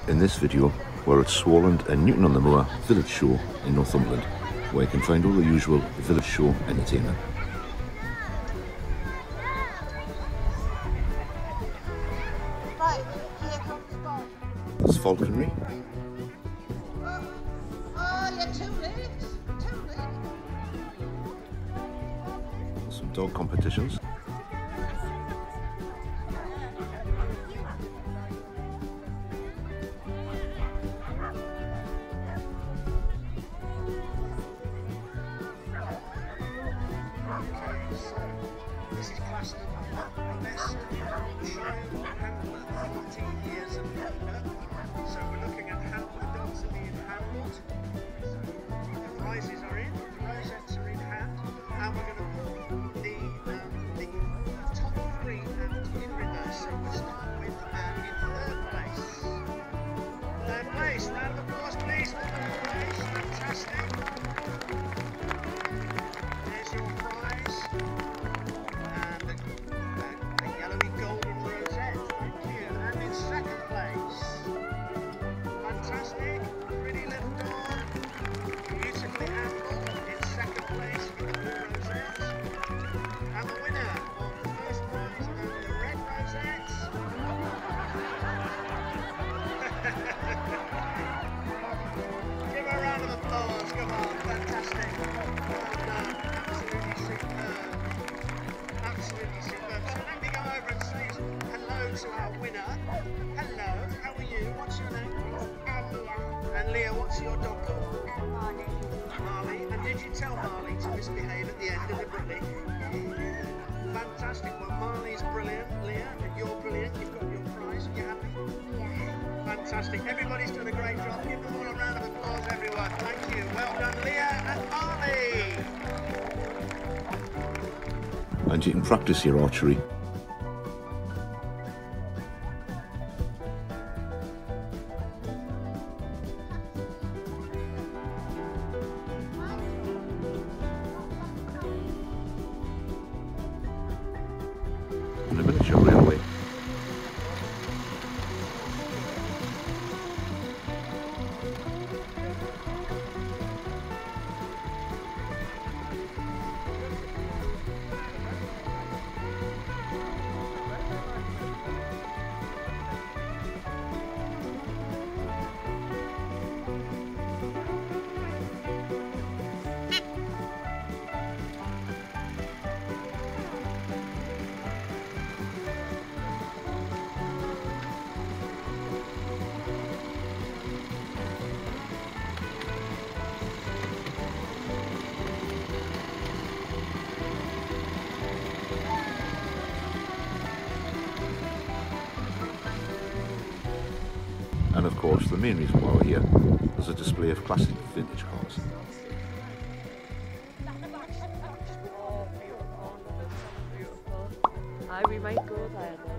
In this video, we're at Swarland and Newton on the Moor Village Show in Northumberland, where you can find all the usual village show entertainment. Right, here comes the ball. There's falconry, Oh, you're too late. Too late. some dog competitions, This is classed the best show on handler, 14 years of wonder. So we're looking at how the dogs are being handled. So the prizes are in, the rosettes are in hand, and we're going to put the top three in reverse. So we'll start with the man in third place. Third place, round of applause please for third place, fantastic. There's your prize. Fantastic, pretty little dog, beautifully handled in second place with the blue rosettes. And the winner of the first prize and the red rosettes. Give her a round of applause, come on, fantastic. Well done, absolutely superb. Absolutely superb. So let me go over and say hello to our winner. Hello, how are you? What's your name? And Leah, what's your dog called? Marley. Marley. And did you tell Marley to misbehave at the end deliberately? Fantastic. Well, Marley's brilliant, Leah, and you're brilliant. You've got your prize. Are you happy? Yeah. Fantastic. Everybody's done a great job. Give them all a round of applause, everyone. Thank you. Well done, Leah and Marley. and you can practice your archery. And a miniature railway. And of course, the main reason why we're here is a display of classic vintage cars. We might go there then.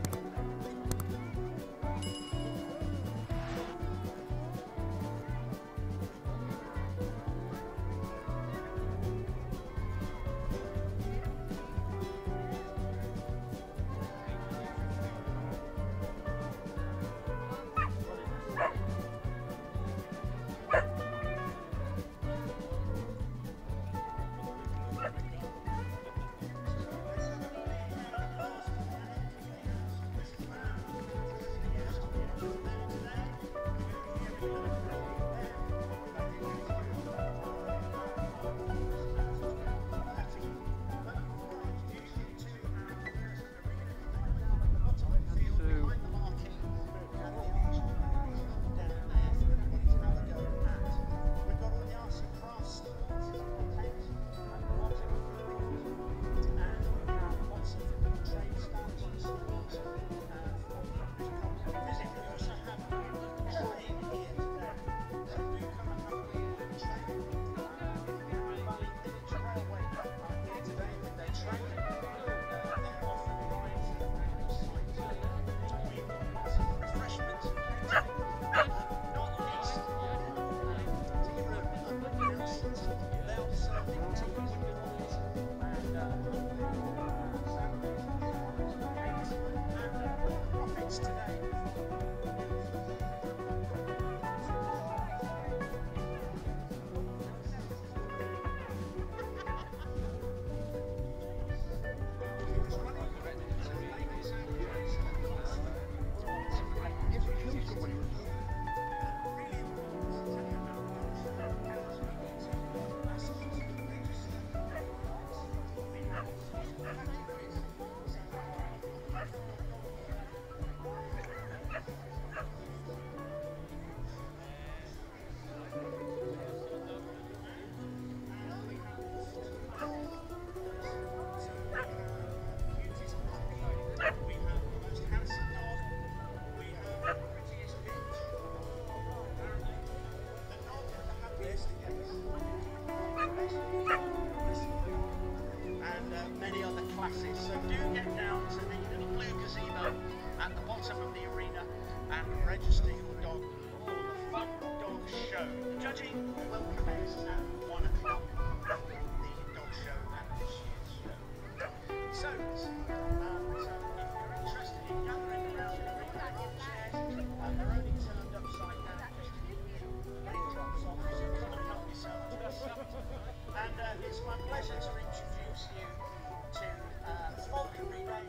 judging will commence at 1 o'clock. The dog show and this year's show. So if you're interested in gathering around the armchairs, they're only turned upside down just when it drops off, so come and help yourself to something. And it's my pleasure to introduce you to falconry day.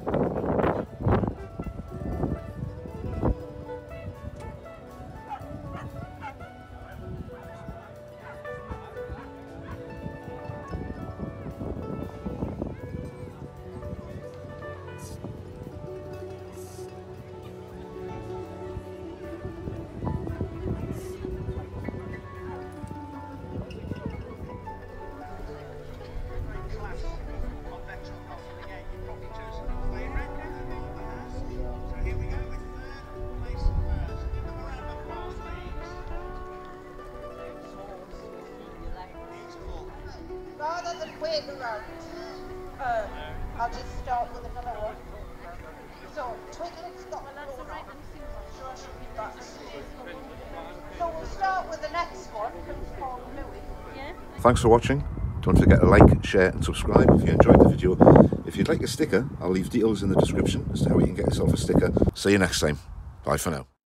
Rather than wait around, I'll just start with another one. So, Twiglet's got another one. So we'll start with the next one, comes called Louis. Yeah. Thanks for watching. Don't forget to like, share and subscribe if you enjoyed the video. If you'd like a sticker, I'll leave details in the description as to how you can get yourself a sticker. See you next time. Bye for now.